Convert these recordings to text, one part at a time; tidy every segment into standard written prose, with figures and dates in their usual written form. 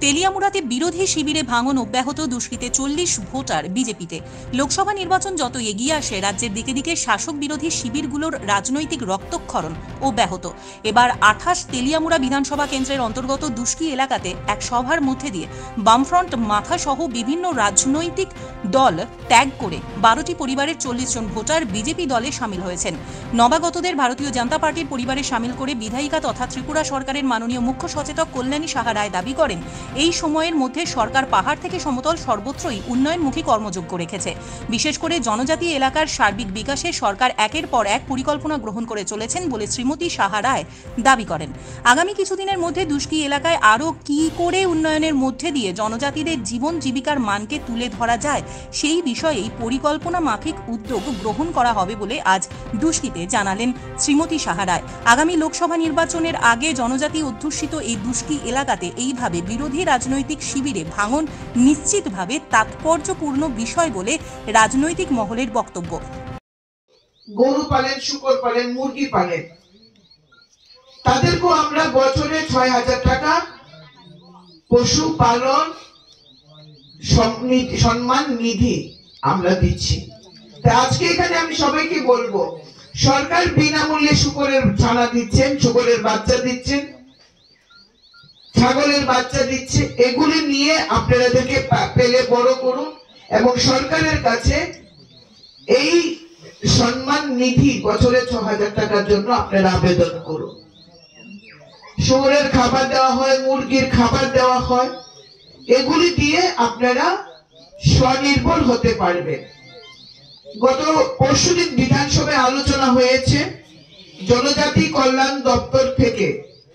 তেলিয়ামুড়াতে বিরোধী শিবিরে ভাঙন অব্যাহত, দুষ্কৃতে 40 ভোটার বিজেপিতে। লোকসভা নির্বাচন যত এগিয়ে আসে রাজ্যের দিকে দিকে শাসক বিরোধী শিবিরগুলোর রাজনৈতিক রক্তক্ষরণ অব্যাহত। এবার 28 তেলিয়ামুড়া বিধানসভা কেন্দ্রের অন্তর্গত দুষ্কি এলাকাতে এক সভার মধ্যে দিয়ে বামফ্রন্ট মাথা সহ বিভিন্ন রাজনৈতিক দল ত্যাগ করে 12টি পরিবারের 40 জন ভোটার বিজেপি দলে সামিল হয়েছেন। নবাগতদের ভারতীয় জনতা পার্টির পরিবারে সামিল করে বিধায়িকা তথা ত্রিপুরা সরকারের মাননীয় মুখ্য সচেতক কল্যাণী সাহা রায় দাবি করেন, এই সময়ের মধ্যে সরকার পাহাড় থেকে সমতল সর্বত্রই উন্নয়নমুখী কর্মযোগ্য রেখেছে। বিশেষ করে জনজাতি এলাকার সার্বিক বিকাশে সরকার একের পর এক পরিকল্পনা গ্রহণ করে চলেছেন বলে শ্রীমতী সাহা রায় দাবি করেন। আগামী কিছুদিনের মধ্যে দুষ্কি এলাকায় আরও কি করে উন্নয়নের মধ্যে দিয়ে জনজাতিদের জীবন জীবিকার মানকে তুলে ধরা যায় সেই বিষয়েই পরিকল্পনা মাফিক উদ্যোগ গ্রহণ করা হবে বলে আজ দুষ্কিতে জানালেন শ্রীমতী সাহা রায়। আগামী লোকসভা নির্বাচনের আগে জনজাতি অধ্যুষিত এই দুষ্কি এলাকাতে এইভাবে বিরোধী রাজনৈতিক শিবিরে ভাঙন নিশ্চিতভাবে তাৎপর্যপূর্ণ বিষয় বলে রাজনৈতিক মহলের বক্তব্য। গরু পালেন, শুকর পালেন, মুরগি পালেন, তাদেরকেও আমরা বছরে 6,000 টাকা পশু পালন সম্মান নিধি আমরা দিচ্ছি। আজকে এখানে আমি সবাইকে বলবো, সরকার বিনামূল্যে শুকরের ছানা দিচ্ছেন, শুকরের বাচ্চা দিচ্ছেন, ছাগলের বাচ্চা দিচ্ছে। এগুলি নিয়ে আপনাদেরকে পেলে বড় করুন এবং সরকারের কাছে এই সম্মান নিধি বছরে 6,000 টাকার জন্য আপনারা আবেদন করুন। শুকরের খাবার দেওয়া হয়, মুরগির খাবার দেওয়া হয়, এগুলি দিয়ে আপনারা স্বনির্ভর হতে পারবেন। গত পরশুদিন বিধানসভায় আলোচনা হয়েছে, জনজাতি কল্যাণ দপ্তর থেকে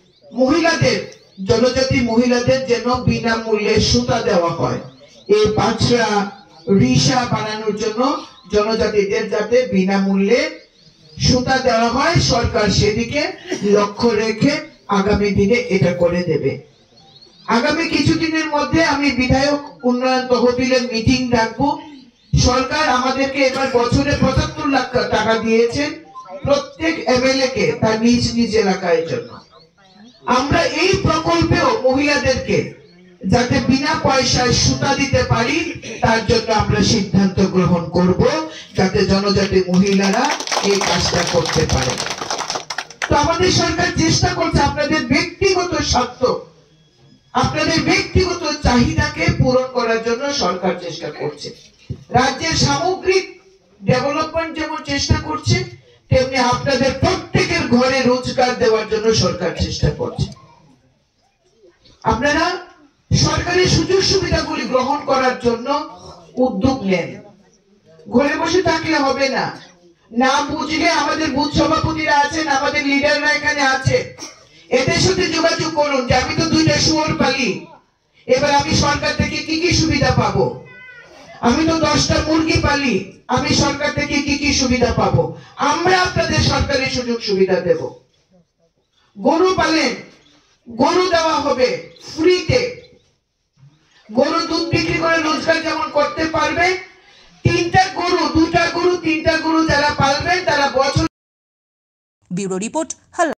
জনজাতি মহিলাদের যেন বিনামূল্যে সুতা দেওয়া হয়। এই পাঁচরা রিসা বানানোর জন্য জনজাতিদের যাতে বিনামূল্যে সুতা দেওয়া হয়, সরকার সেদিকে লক্ষ্য রেখে আগামী দিনে এটা করে দেবে। আগামী কিছুদিনের মধ্যে আমি বিধায়ক উন্নয়ন তহবিলের মিটিং ডাকবো। সরকার আমাদেরকে এবার বছরে 75 লাখ টাকা দিয়েছেন প্রত্যেক এমএলএ কে তার নিজ নিজ এলাকার জন্য। আমরা এই প্রকল্পেও মহিলাদেরকে যাতে বিনা পয়সায় সুতা দিতে পারি তার জন্য আমরা সিদ্ধান্ত গ্রহণ করব, যাতে জনজাতি মহিলারা এই কাজটা করতে পারে। তো আমাদের সরকার চেষ্টা করছে আপনাদের ব্যক্তিগত স্বার্থ, আপনাদের ব্যক্তিগত চাহিদাকে পূরণ করার জন্য সরকার চেষ্টা করছে। রাজ্যের সামগ্রিক ডেভেলপমেন্ট যেমন চেষ্টা করছে, তেমনি আপনাদের প্রত্যেকের ঘরে রোজগার দেওয়ার জন্য সরকার চেষ্টা করছে। আপনারা সরকারি সুযোগ সুবিধাগুলি গ্রহণ করার জন্য উদ্যোগ নেন। ঘরে বসে থাকলে হবে না। না বুঝলে আমাদের বুথ সভাপতিরা আছেন, আমাদের লিডাররা এখানে আছে, এদের সাথে যোগাযোগ করুন যে আমি তো 2টা শুয়োর পালি, এবার আমি সরকার থেকে কি কি সুবিধা পাবো। আমি তো 10টা মুরগি পালি, আমি সরকার থেকে কি কি সুবিধা পাবো। আমরা আপনাদের সরকারি সুযোগ সুবিধা দেব। গরু পালেন, গরু দেওয়া হবে ফ্রিতে। গরু দুধ বিক্রি করে রোজগার যেমন করতে পারবে, 3টা গরু, 2টা গরু, 3টা গরু যারা পালবেন তারা বছর। Bureau report.